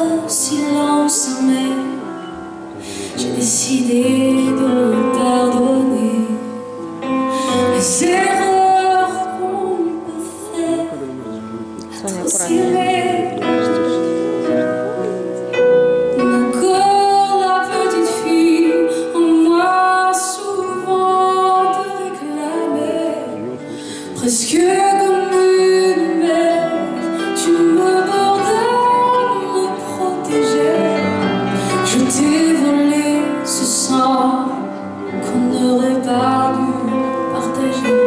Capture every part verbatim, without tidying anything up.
le silence amer, j'ai décidé de pardonner les erreurs qu'on peut faire, être serré. Encore la petite fille en moi souvent te réclamait, presque comme une mère, tu me bordais, me protégeais. Je t'ai volé ce sang qu'on n'aurait pas dû partager.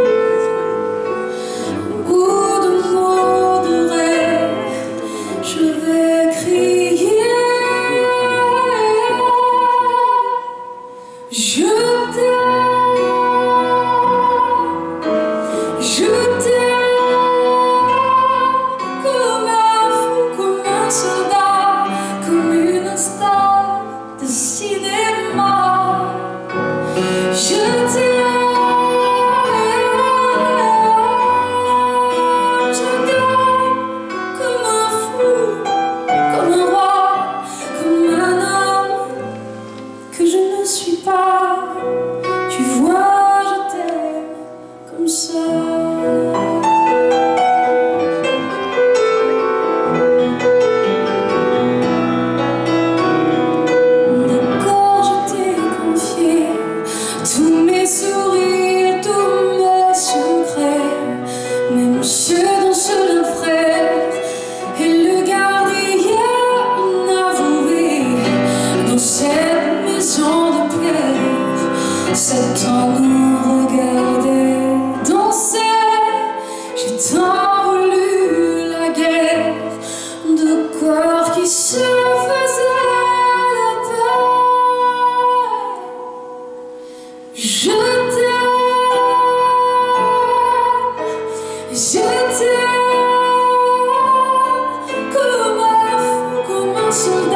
Au bout de mots de rêve, je vais crier. Je t'aime, je t'aime, comme un fou, comme un soldat, comme une star de cinéma. Je t'aime, je t'aime, comme un fou, comme un roi, comme un homme que je ne suis pas. Tu vois, je t'aime comme ça. Tous mes sourires, tous mes secrets, même ceux dont seul un frère est le gardien inavoué dans cette maison de pierre. Sept ans nous regardait danser, j'ai tant voulu la guerre de corps qui se faisaient la paix. Je t'aime, je t'aime, comme un fou, comme un soldat.